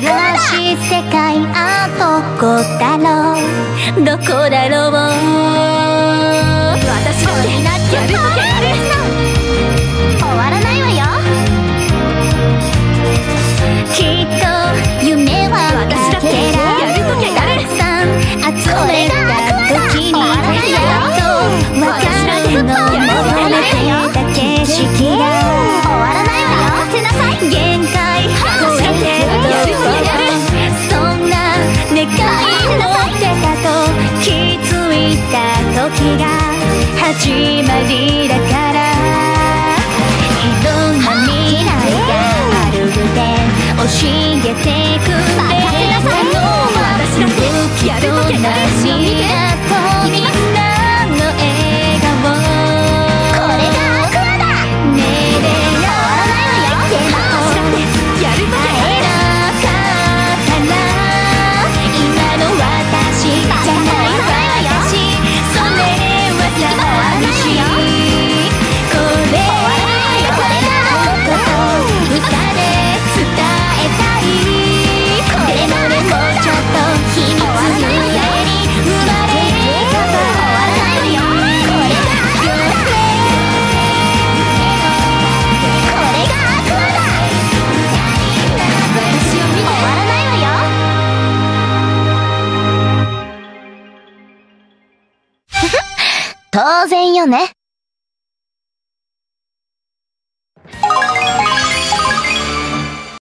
しい世界、あ、どこだろう、どこだろう。私だってやるときやる。終わらないわよ。きっと夢は私だってやるときやる。たくさん集めた時にやっと分かるの。求めてた景色が終わらないわよ。せなさい。限界超えてやるとやる。そんな願い持ってたと気づいた時が始まりだから。いろんな未来があるって教えてくれるのは私だってやるときやる。みんなの笑顔、これがアクアだ。ねえねえ終わらないわよ。でも私だってやるとき会えなかったら今の私じゃない私。それは寂しい。これがこと歌で伝えたい。でもねもうちょっと秘密の上に生まれた終わらないわよ。これがこれがアクアだ。私を見て終わらないわよ。当然よね。